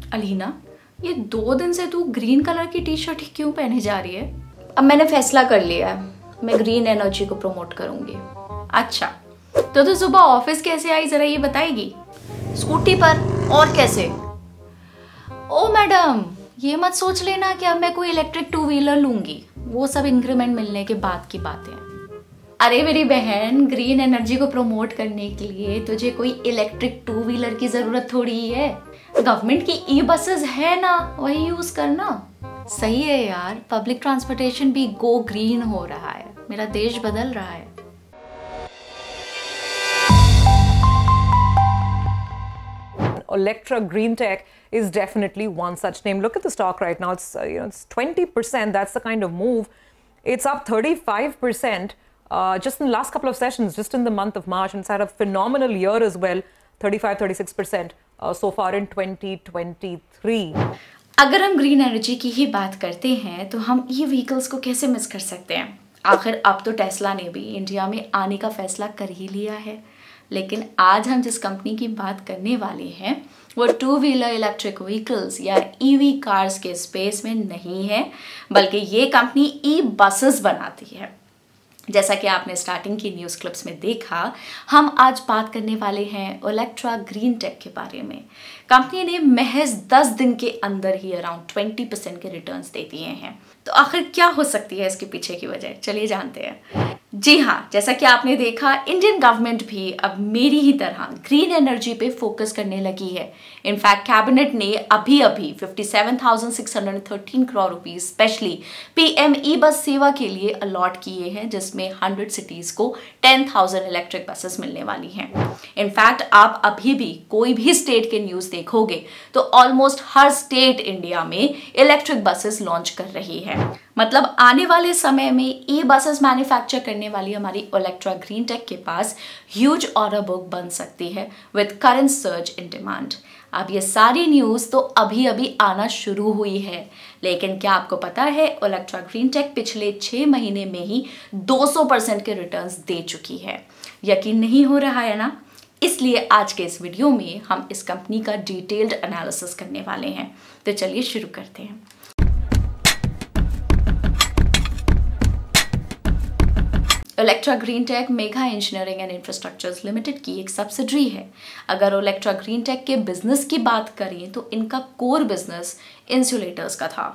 अलीना, ये 2 दिन से तू ग्रीन कलर की टी शर्ट क्यों पहने जा रही है? अब मैंने फैसला कर लिया है, मैं ग्रीन एनर्जी को प्रमोट करूंगी। अच्छा, तो तू सुबह ऑफिस कैसे आई, जरा ये बताएगी? स्कूटी पर, और कैसे? ओ मैडम, ये मत सोच लेना कि अब मैं कोई इलेक्ट्रिक 2 व्हीलर लूंगी, वो सब इंक्रीमेंट मिलने के बाद की बातें हैं। अरे मेरी बहन, ग्रीन एनर्जी को प्रमोट करने के लिए तुझे कोई इलेक्ट्रिक 2 व्हीलर की जरूरत थोड़ी ही है। गवर्नमेंट की ई बसेस है ना, वही यूज करना। सही है यार, पब्लिक ट्रांसपोर्टेशन भी गो ग्रीन हो रहा है, मेरा देश बदल रहा है। Electra Greentech is definitely one such name. Look at the stock right now. It's 20%. That's the kind of move. It's up 35% just in the last couple of sessions, just in the month of March. And it's had a phenomenal year as well, 35-36% so far in 2023. अगर हम green energy की ही बात करते हैं तो हम ई vehicles को कैसे मिस कर सकते हैं? आखिर अब तो टेस्ला ने भी इंडिया में आने का फैसला कर ही लिया है। लेकिन आज हम जिस कंपनी की बात करने वाले हैं वो 2 व्हीलर इलेक्ट्रिक व्हीकल्स या ईवी कार्स के स्पेस में नहीं है, बल्कि ये कंपनी ई बसेस बनाती है। जैसा कि आपने स्टार्टिंग की न्यूज़ क्लिप्स में देखा, हम आज बात करने वाले हैं इलेक्ट्रा ग्रीनटेक के बारे में। कंपनी ने महज 10 दिन के अंदर ही अराउंड 20% के रिटर्न्स दे दिए हैं। तो आखिर क्या हो सकती है इसके पीछे की वजह, चलिए जानते हैं। जी हाँ, जैसा कि आपने देखा, इंडियन गवर्नमेंट भी अब मेरी ही तरह ग्रीन एनर्जी पे फोकस करने लगी है। इनफैक्ट कैबिनेट ने अभी 57,613 crore rupees specially PM E bus Sewa के लिए अलॉट किए हैं, जिसमें 100 सिटीज को 10,000 इलेक्ट्रिक बसेस मिलने वाली हैं। इनफैक्ट आप अभी भी कोई भी स्टेट के न्यूज देखोगे तो ऑलमोस्ट हर स्टेट इंडिया में इलेक्ट्रिक बसेस लॉन्च कर रही है। मतलब आने वाले समय में ई बसेस मैन्युफैक्चर करने वाली हमारी इलेक्ट्रा ग्रीनटेक के पास ह्यूज ऑर्डर बुक बन सकती है with current surge in demand. अब ये सारी न्यूज़ तो अभी आना शुरू हुई है, लेकिन क्या आपको पता है इलेक्ट्रा ग्रीनटेक पिछले 6 महीने में ही 200% के रिटर्न्स दे चुकी है। यकीन नहीं हो रहा है ना? इसलिए आज के इस वीडियो में हम इस कंपनी का डिटेल्ड एनालिसिस करने वाले हैं। तो चलिए शुरू करते हैं। Electra Greentech mega engineering and infrastructures limited की एक सब्सिडरी है। अगर इलेक्ट्रा ग्रीनटेक के बिजनेस की बात करें तो इनका कोर बिजनेस इंसुलेटर्स का था।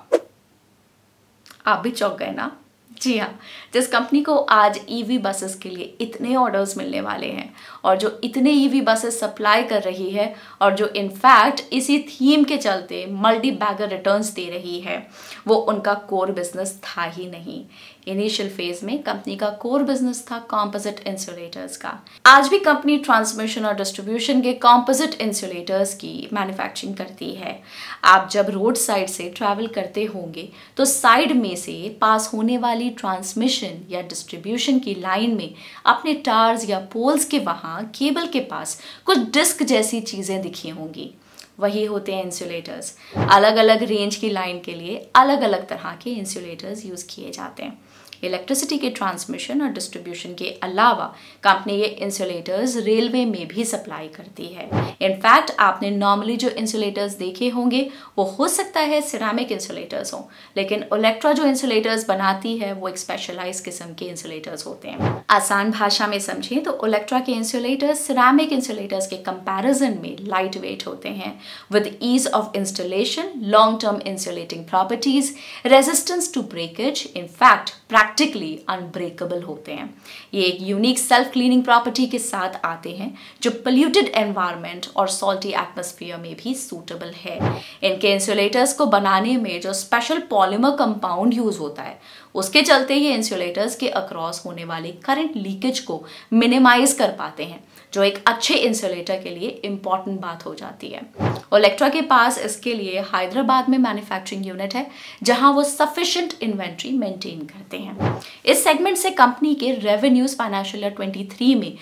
आप भी चौंक गए ना? जी हाँ, जिस कंपनी को आज ईवी बसेस के लिए इतने ऑर्डर्स मिलने वाले हैं और जो इतने ईवी बसेस सप्लाई कर रही है और जो इनफैक्ट इसी थीम के चलते मल्टी बैगर रिटर्न्स दे रही है, वो उनका कोर बिजनेस था ही नहीं। इनिशियल फेज में कंपनी का कोर बिजनेस था कॉम्पोजिट इंसुलेटर्स का। आज भी कंपनी ट्रांसमिशन और डिस्ट्रीब्यूशन के कॉम्पोजिट इंसुलेटर्स की मैन्युफैक्चरिंग करती है। आप जब रोड साइड से ट्रैवल करते होंगे तो साइड में से पास होने वाली ट्रांसमिशन या डिस्ट्रीब्यूशन की लाइन में अपने टार्स या पोल्स के वहां केबल के पास कुछ डिस्क जैसी चीजें दिखी होंगी। वही होते हैं इंसुलेटर्स। अलग अलग रेंज की लाइन के लिए अलग अलग तरह के इंसुलेटर्स यूज किए जाते हैं। इलेक्ट्रिसिटी के ट्रांसमिशन और डिस्ट्रीब्यूशन के अलावा कंपनी ये इंसुलेटर्स रेलवे में भी सप्लाई करती है। इनफैक्ट आपने नॉर्मली जो इंसुलेटर्स देखे होंगे वो हो सकता है सिरेमिक इंसुलेटर्स हों, लेकिन इलेक्ट्रा जो इंसुलेटर्स बनाती है वो एक स्पेशलाइज किस्म के इंसुलेटर्स होते हैं। आसान भाषा में समझें तो इलेक्ट्रा के इंसुलेटर्स सिरेमिक इंसुलेटर्स के कंपैरिजन में लाइट वेट होते हैं with ease of installation, long term insulating properties, resistance to breakage, in fact practically unbreakable होते हैं। ये एक यूनिक सेल्फ क्लीनिंग प्रॉपर्टी के साथ आते हैं जो पोल्यूटेड एनवायरनमेंट और सॉल्टी एटमॉस्फेयर में भी सूटेबल है। इनके इंसुलेटर्स को बनाने में जो स्पेशल पॉलीमर कंपाउंड यूज होता है उसके चलते ये इंसुलेटर्स के अक्रॉस होने वाले करंट लीकेज को मिनिमाइज कर पाते हैं, जो एक अच्छे इंसुलेटर के लिए इंपॉर्टेंट बात हो जाती है। इलेक्ट्रा के पास इसके लिए हैदराबाद में मैन्युफैक्चरिंग यूनिट है जहां वो सफिशिएंट इन्वेंट्री मेंटेन करते हैं। इस सेगमेंट से कंपनी के रेवेन्यूज फाइनेंशियल ईयर 23 में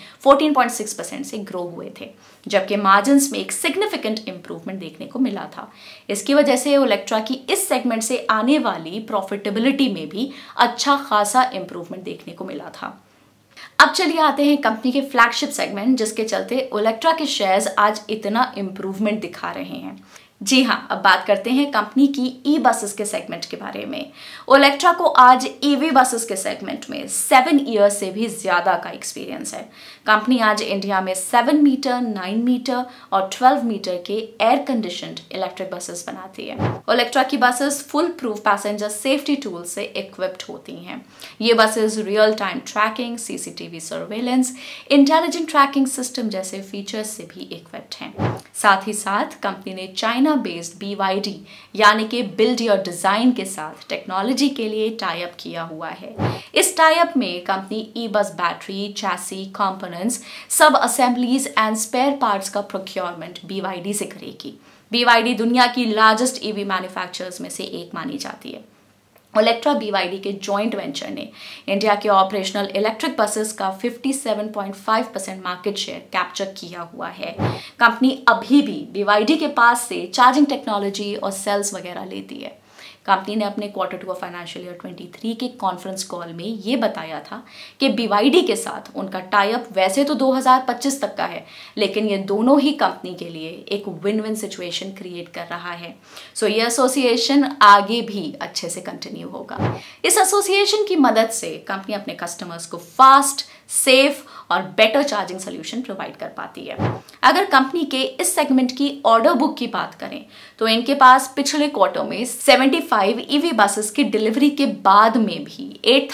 14.6% से ग्रो हुए थे, जबकि मार्जिन्स में एक सिग्निफिकेंट इंप्रूवमेंट देखने को मिला था। इसकी वजह से इलेक्ट्रा की इस सेगमेंट से आने वाली प्रॉफिटेबिलिटी में भी अच्छा खासा इंप्रूवमेंट देखने को मिला था। अब चलिए आते हैं कंपनी के फ्लैगशिप सेगमेंट जिसके चलते इलेक्ट्रा के शेयर्स आज इतना इंप्रूवमेंट दिखा रहे हैं। जी हाँ, अब बात करते हैं कंपनी की ई बसेस के सेगमेंट के बारे में। ओलेक्ट्रा को आज ईवी बसेस के सेगमेंट में 7 ईयर्स से भी ज्यादा का एक्सपीरियंस है। कंपनी आज इंडिया में 7 मीटर, 9 मीटर और 12 मीटर के एयर कंडीशनड इलेक्ट्रिक बसेस बनाती है। ओलेक्ट्रा की buses full proof passenger safety tool से इक्विप्ड होती हैं। ये buses real time tracking, CCTV surveillance, intelligent tracking system जैसे फीचर्स से भी इक्विप्ड हैं। साथ ही साथ कंपनी ने चाइना बेस्ड BYD यानी कि बिल्ड योर डिजाइन के साथ टेक्नोलॉजी के लिए टाई अप किया हुआ है। इस टाई अप में company e bus battery, chassis, components, sub assemblies and spare parts का प्रोक्योरमेंट BYD से करेगी। BYD दुनिया की लार्जेस्ट ईवी मैन्युफैक्चरर्स में से एक मानी जाती है। ओलेक्ट्रा BYD के जॉइंट वेंचर ने इंडिया के ऑपरेशनल इलेक्ट्रिक बसेस का 57.5% मार्केट शेयर कैप्चर किया हुआ है। कंपनी अभी भी BYD के पास से चार्जिंग टेक्नोलॉजी और सेल्स वगैरह लेती है। कंपनी ने अपने Q2 ऑफ फाइनेंशियल ईयर 23 के कॉन्फ्रेंस कॉल में ये बताया था कि BYD के साथ उनका टाई अप वैसे तो 2025 तक का है, लेकिन ये दोनों ही कंपनी के लिए एक विन विन सिचुएशन क्रिएट कर रहा है। सो ये एसोसिएशन आगे भी अच्छे से कंटिन्यू होगा। इस एसोसिएशन की मदद से कंपनी अपने कस्टमर्स को फास्ट, सेफ और बेटर चार्जिंग सोल्यूशन प्रोवाइड कर पाती है। अगर कंपनी के इस सेगमेंट की ऑर्डर बुक की बात करें तो इनके पास पिछले क्वार्टर में 75 ईवी बसेस की डिलीवरी के बाद में भी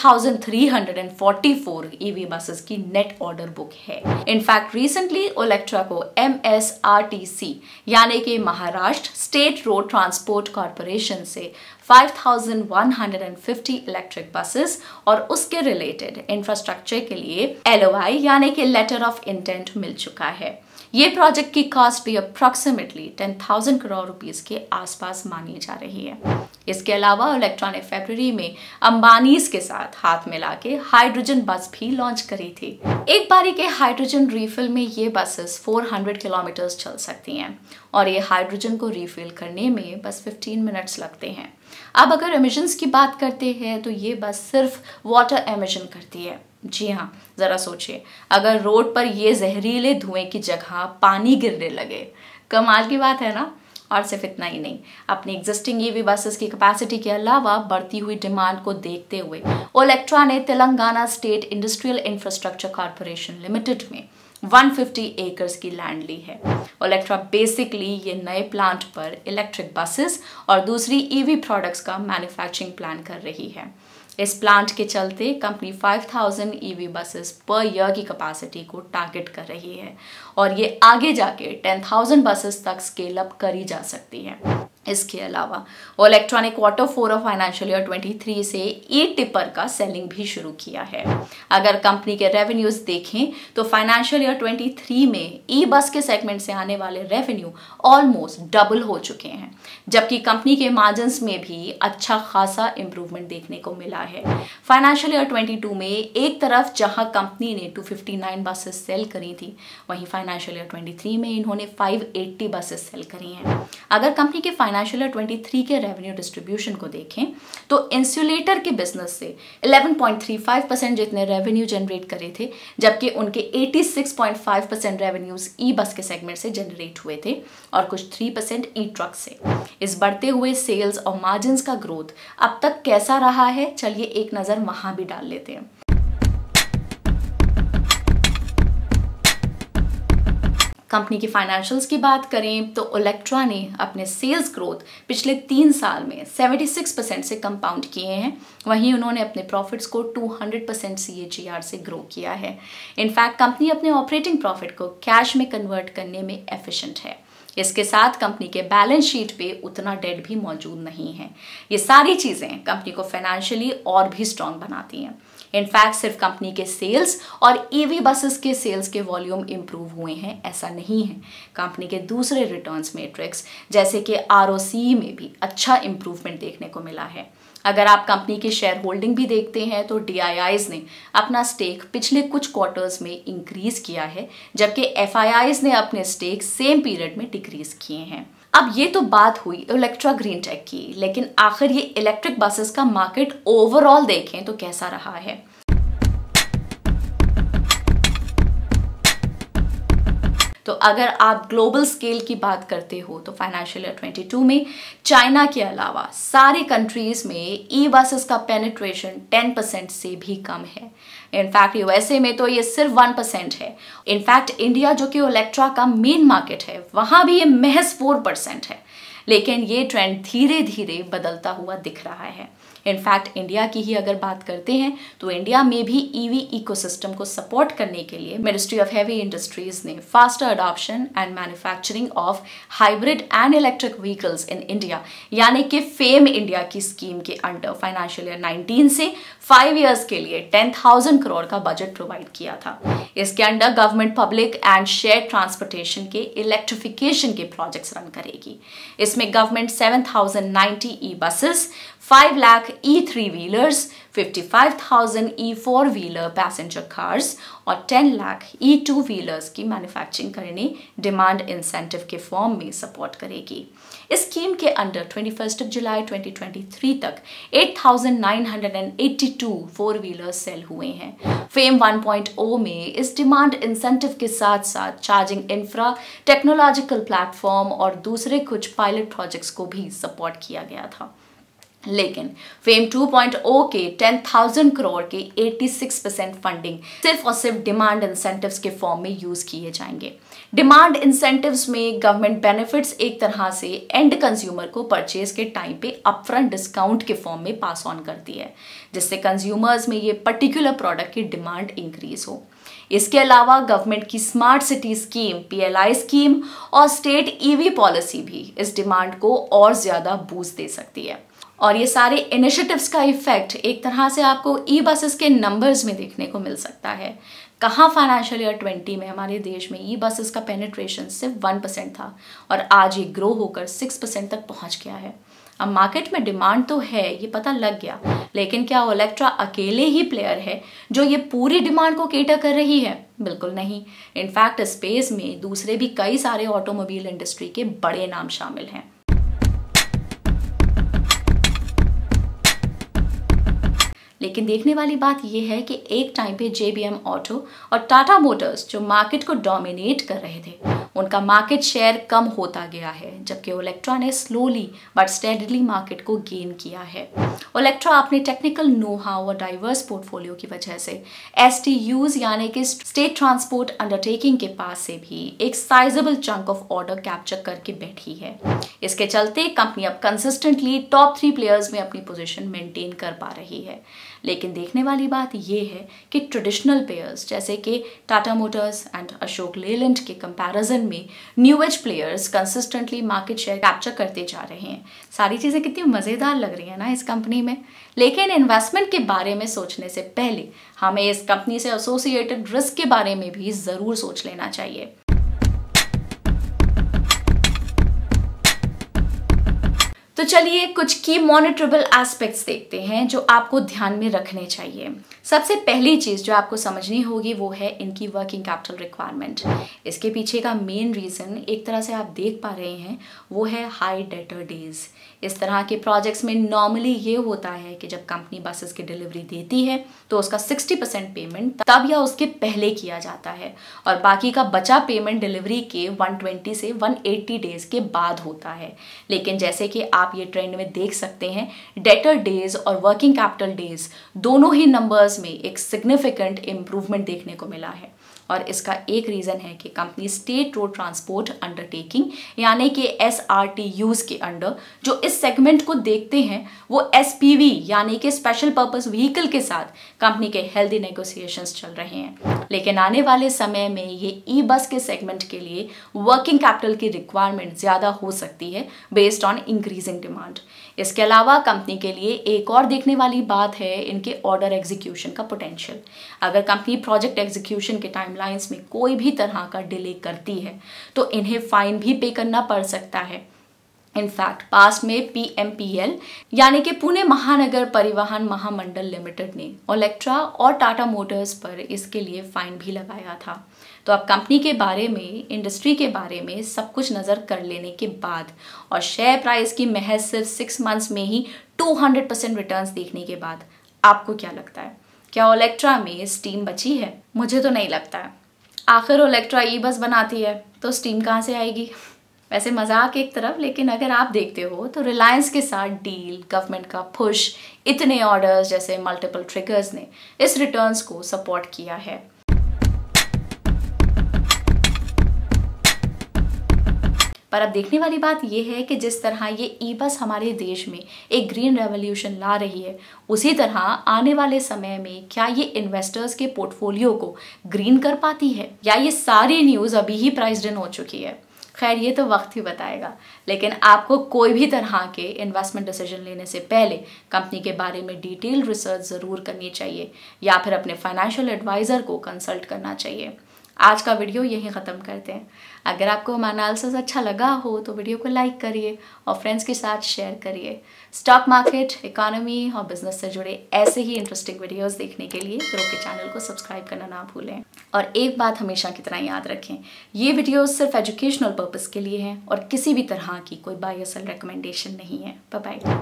8,344 ईवी बसेस की नेट ऑर्डर बुक है। इनफैक्ट रिसेंटली ओलेक्ट्रा को MSRTC यानी कि Maharashtra state road transport corporation से 5,150 इलेक्ट्रिक बसेस और उसके रिलेटेड इंफ्रास्ट्रक्चर के लिए LOI यानी कि लेटर ऑफ इंटेंट मिल चुका है। ये प्रोजेक्ट की कॉस्ट भी अप्रॉक्सीमेटली 10,000 करोड़ रुपीस के आसपास मानी जा रही है। इसके अलावा ओलेक्ट्रा ने फरवरी में अंबानीज के साथ हाथ मिला के हाइड्रोजन बस भी लॉन्च करी थी। एक बारी के हाइड्रोजन रिफिल में ये बसेस 400 किलोमीटर चल सकती हैं और ये हाइड्रोजन को रिफिल करने में बस 15 मिनट्स लगते हैं। अब अगर एमिशंस की बात करते हैं तो ये बस सिर्फ वाटर एमिशन करती है। जी हाँ, जरा सोचिए, अगर रोड पर ये जहरीले धुएं की जगह पानी गिरने लगे, कमाल की बात है ना। और सिर्फ इतना ही नहीं, अपनी एग्जिस्टिंग ईवी बसेस की कैपेसिटी के अलावा बढ़ती हुई डिमांड को देखते हुए ओलेक्ट्रा ने Telangana state industrial infrastructure corporation limited में 150 एकर्स की लैंड ली है। ओलेक्ट्रा बेसिकली ये नए प्लांट पर इलेक्ट्रिक बसेस और दूसरी ईवी प्रोडक्ट्स का मैन्युफैक्चरिंग प्लान कर रही है। इस प्लांट के चलते company 5,000 EV buses per year की कैपेसिटी को टारगेट कर रही है और ये आगे जाके 10,000 बसेस तक स्केल अप करी जा सकती है। इसके अलावा ओलेक्ट्रा ने Q4 ऑफ फाइनेंशियल ईयर 23 से ई टिपर का सेलिंग भी शुरू किया है। अगर कंपनी के रेवेन्यूज देखें तो फाइनेंशियल ईयर 23 में ई बस के सेगमेंट से आने वाले रेवेन्यू ऑलमोस्ट डबल हो चुके हैं, जबकि कंपनी के मार्जिन्स में भी अच्छा खासा इंप्रूवमेंट देखने को मिला है। फाइनेंशियल ईयर 22 में एक तरफ जहां कंपनी ने 259 बसेस सेल करी थी, वहीं फाइनेंशियल ईयर 23 में इन्होंने 580 बसेस सेल करी हैं। अगर कंपनी के फाइनेंशियल ईयर 23 के रेवेन्यू डिस्ट्रीब्यूशन को देखें तो इंसुलेटर के बिजनेस से 11.35% जितने रेवेन्यू जनरेट करे थे, जबकि उनके 86.5% रेवेन्यूज ई बस के सेगमेंट से जनरेट हुए थे और कुछ 3% ई ट्रक से। इस बढ़ते हुए सेल्स और मार्जिन्स का ग्रोथ अब तक कैसा रहा है, चलिए एक नजर वहां भी डाल लेते हैं। कंपनी की फाइनेंशियल्स की बात करें तो ओलेक्ट्रा ने अपने सेल्स ग्रोथ पिछले 3 साल में 76% से कंपाउंड किए हैं। वहीं उन्होंने अपने प्रॉफिट्स को 200% CAGR से ग्रो किया है। इनफैक्ट कंपनी अपने ऑपरेटिंग प्रॉफिट को कैश में कन्वर्ट करने में एफिशिएंट है। इसके साथ कंपनी के बैलेंस शीट पे उतना डेट भी मौजूद नहीं है। ये सारी चीजें कंपनी को फाइनेंशियली और भी स्ट्रांग बनाती हैं। इनफैक्ट सिर्फ कंपनी के सेल्स और ईवी बसेस के सेल्स के वॉल्यूम इंप्रूव हुए हैं ऐसा नहीं है। कंपनी के दूसरे रिटर्न्स मैट्रिक्स जैसे कि ROC में भी अच्छा इंप्रूवमेंट देखने को मिला है। अगर आप कंपनी की शेयर होल्डिंग भी देखते हैं तो DIIs ने अपना स्टेक पिछले कुछ क्वार्टर्स में इंक्रीज किया है, जबकि FIIs ने अपने स्टेक सेम पीरियड में डिक्रीज किए हैं। अब ये तो बात हुई ओलेक्ट्रा ग्रीन टेक की, लेकिन आखिर ये इलेक्ट्रिक बसेस का मार्केट ओवरऑल देखें तो कैसा रहा है। तो अगर आप ग्लोबल स्केल की बात करते हो तो फाइनेंशियल ईयर 22 में चाइना के अलावा सारी कंट्रीज में ई बसेस का पेनिट्रेशन 10% से भी कम है। इनफैक्ट यूएसए में तो ये सिर्फ 1% है। इनफैक्ट इंडिया जो कि ओलेक्ट्रा का मेन मार्केट है वहां भी ये महज 4% है। लेकिन ये ट्रेंड धीरे धीरे बदलता हुआ दिख रहा है। इनफैक्ट इंडिया की ही अगर बात करते हैं तो इंडिया में भी ईवी इकोसिस्टम को सपोर्ट करने के लिए मिनिस्ट्री ऑफ हैवी इंडस्ट्रीज ने faster adoption and manufacturing of hybrid and electric vehicles in India यानी कि फेम इंडिया की स्कीम के अंडर फाइनेंशियल ईयर 19 से 5 इयर्स के लिए 10,000 करोड़ का बजट प्रोवाइड किया था। इसके under government public and share transportation के इलेक्ट्रिफिकेशन के प्रोजेक्ट्स रन करेगी। इसमें government 7,090 e buses, 5 lakh E3 wheelers, 55,000 E4 wheeler passenger cars और 10 लाख E2 व्हीलर्स की मैन्युफैक्चरिंग करने डिमांड इंसेंटिव के फॉर्म में सपोर्ट करेगी। इस स्कीम के अंडर 21 जुलाई 2023 तक 8,982 4 व्हीलर सेल हुए हैं। फेम 1.0 में इस डिमांड इंसेंटिव के साथ साथ चार्जिंग इंफ्रा, टेक्नोलॉजिकल प्लेटफॉर्म और दूसरे कुछ पायलट प्रोजेक्ट्स को भी सपोर्ट किया गया था। लेकिन फेम 2.0 के 10,000 करोड़ के 86% फंडिंग सिर्फ और सिर्फ डिमांड इंसेंटिव्स के फॉर्म में यूज किए जाएंगे। डिमांड इंसेंटिव्स में गवर्नमेंट बेनिफिट्स एक तरह से एंड कंज्यूमर को परचेज के टाइम पे अपफ्रंट डिस्काउंट के फॉर्म में पास ऑन करती है, जिससे कंज्यूमर्स में ये पर्टिकुलर प्रोडक्ट की डिमांड इंक्रीज हो। इसके अलावा गवर्नमेंट की smart city scheme, PLI scheme और स्टेट EV पॉलिसी भी इस डिमांड को और ज्यादा बूस्ट दे सकती है। और ये सारे इनिशिएटिव्स का इफेक्ट एक तरह से आपको ई बसेस के नंबर्स में देखने को मिल सकता है। कहाँ फाइनेंशियल ईयर 20 में हमारे देश में ई बसेस का पेनिट्रेशन सिर्फ 1% था और आज ये ग्रो होकर 6% तक पहुंच गया है। अब मार्केट में डिमांड तो है, ये पता लग गया, लेकिन क्या ओलेक्ट्रा अकेले ही प्लेयर है जो ये पूरी डिमांड को केटर कर रही है? बिल्कुल नहीं। इनफैक्ट स्पेस में दूसरे भी कई सारे ऑटोमोबाइल इंडस्ट्री के बड़े नाम शामिल हैं। लेकिन देखने वाली बात यह है कि एक टाइम पे JBM ऑटो और टाटा मोटर्स जो मार्केट को डोमिनेट कर रहे थे, उनका मार्केट शेयर कम होता गया है, जबकि ओलेक्ट्रा ने स्लोली बट स्टेडली मार्केट को गेन किया है। ओलेक्ट्रा अपने टेक्निकल नो हाउ और डाइवर्स पोर्टफोलियो की वजह से STUs यानी कि स्टेट ट्रांसपोर्ट अंडरटेकिंग के पास से भी एक sizable chunk of order capture करके बैठी है। इसके चलते कंपनी अब कंसिस्टेंटली टॉप 3 प्लेयर्स में अपनी पोजीशन मेंटेन कर पा रही है। लेकिन देखने वाली बात यह है कि ट्रेडिशनल प्लेयर्स जैसे कि टाटा मोटर्स एंड अशोक लेलैंड के कंपैरिजन में new age players consistently market share capture करते जा रहे हैं। सारी चीज़ें कितनी मज़ेदार लग रही है ना इस कंपनी में। लेकिन इन्वेस्टमेंट के बारे में सोचने से पहले हमें इस कंपनी से एसोसिएटेड रिस्क के बारे में भी ज़रूर सोच लेना चाहिए। तो चलिए कुछ की मॉनिटरेबल एस्पेक्ट्स देखते हैं जो आपको ध्यान में रखने चाहिए। सबसे पहली चीज़ जो आपको समझनी होगी वो है इनकी वर्किंग कैपिटल रिक्वायरमेंट। इसके पीछे का मेन रीज़न एक तरह से आप देख पा रहे हैं वो है हाई डेटर डेज। इस तरह के प्रोजेक्ट्स में नॉर्मली ये होता है कि जब कंपनी बसेस की डिलीवरी देती है तो उसका 60% पेमेंट तब या उसके पहले किया जाता है और बाकी का बचा पेमेंट डिलीवरी के 120 से 180 डेज के बाद होता है। लेकिन जैसे कि आप ये ट्रेंड में देख सकते हैं, डेटर डेज और वर्किंग कैपिटल डेज दोनों ही नंबर्स में एक सिग्निफिकेंट इम्प्रूवमेंट देखने को मिला है। और इसका एक रीज़न है कि company state road transport undertaking यानी कि SRTUs के अंडर जो इस सेगमेंट को देखते हैं वो SPV यानी कि स्पेशल पर्पस व्हीकल के साथ कंपनी के हेल्दी नेगोशिएशंस चल रहे हैं। लेकिन आने वाले समय में ये ई बस के सेगमेंट के लिए वर्किंग कैपिटल की रिक्वायरमेंट ज़्यादा हो सकती है बेस्ड ऑन इंक्रीजिंग डिमांड। इसके अलावा कंपनी के लिए एक और देखने वाली बात है इनके ऑर्डर एग्जीक्यूशन का पोटेंशियल। अगर कंपनी प्रोजेक्ट एग्जीक्यूशन के टाइमलाइंस में कोई भी तरह का डिले करती है तो इन्हें फाइन भी पे करना पड़ सकता है। इनफैक्ट पास्ट में PMPL यानी कि पुणे महानगर परिवहन महामंडल लिमिटेड ने ओलेक्ट्रा और टाटा मोटर्स पर इसके लिए फाइन भी लगाया था। तो अब कंपनी के बारे में, इंडस्ट्री के बारे में सब कुछ नज़र कर लेने के बाद और शेयर प्राइस की महज सिर्फ 6 मंथ्स में ही 200% रिटर्न्स देखने के बाद आपको क्या लगता है? क्या ओलेक्ट्रा में स्टीम बची है? मुझे तो नहीं लगता है। आखिर ओलेक्ट्रा ई बस बनाती है तो स्टीम कहाँ से आएगी? वैसे मजाक एक तरफ, लेकिन अगर आप देखते हो तो रिलायंस के साथ डील, गवर्नमेंट का पुश, इतने ऑर्डर्स जैसे मल्टीपल ट्रिगर्स ने इस रिटर्न्स को सपोर्ट किया है। पर अब देखने वाली बात यह है कि जिस तरह ये ई बस हमारे देश में एक ग्रीन रेवोल्यूशन ला रही है, उसी तरह आने वाले समय में क्या ये इन्वेस्टर्स के पोर्टफोलियो को ग्रीन कर पाती है, या ये सारी न्यूज़ अभी ही प्राइस्ड इन हो चुकी है? खैर, ये तो वक्त ही बताएगा, लेकिन आपको कोई भी तरह के इन्वेस्टमेंट डिसीजन लेने से पहले कंपनी के बारे में डिटेल रिसर्च ज़रूर करनी चाहिए या फिर अपने फाइनेंशियल एडवाइज़र को कंसल्ट करना चाहिए। आज का वीडियो यहीं ख़त्म करते हैं। अगर आपको हमारा एनालिसिस अच्छा लगा हो तो वीडियो को लाइक करिए और फ्रेंड्स के साथ शेयर करिए। स्टॉक मार्केट, इकोनॉमी और बिजनेस से जुड़े ऐसे ही इंटरेस्टिंग वीडियोस देखने के लिए ग्रो के चैनल को सब्सक्राइब करना ना भूलें। और एक बात हमेशा की तरह याद रखें, ये वीडियोस सिर्फ एजुकेशनल पर्पज़ के लिए हैं और किसी भी तरह की कोई बायस रिकमेंडेशन नहीं है। Bye bye.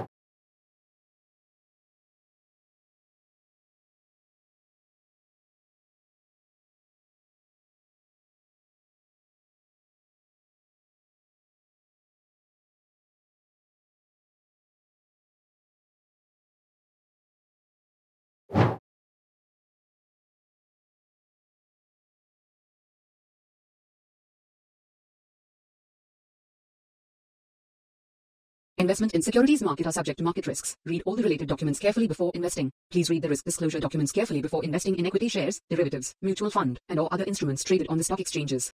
Investment in securities market are subject to market risks. Read all the related documents carefully before investing. Please read the risk disclosure documents carefully before investing in equity shares, derivatives, mutual fund, and or other instruments traded on the stock exchanges.